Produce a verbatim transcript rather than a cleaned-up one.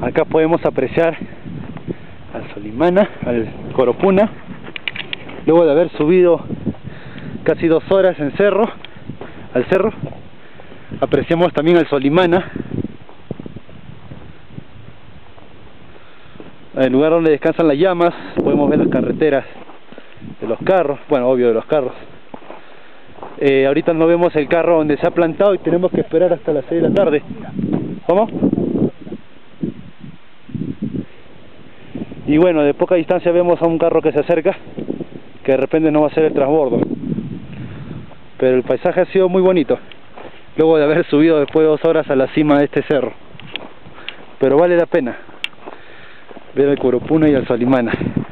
Acá podemos apreciar al Solimana, al Coropuna. Luego de haber subido casi dos horas en cerro, al cerro, apreciamos también al Solimana, el lugar donde descansan las llamas. Podemos ver las carreteras de los carros, bueno, obvio de los carros. Eh, ahorita no vemos el carro donde se ha plantado y tenemos que esperar hasta las seis de la tarde. ¿Cómo? Y bueno, de poca distancia vemos a un carro que se acerca, que de repente no va a ser el transbordo. Pero el paisaje ha sido muy bonito, luego de haber subido después de dos horas a la cima de este cerro. Pero vale la pena ver al Coropuna y al Solimana.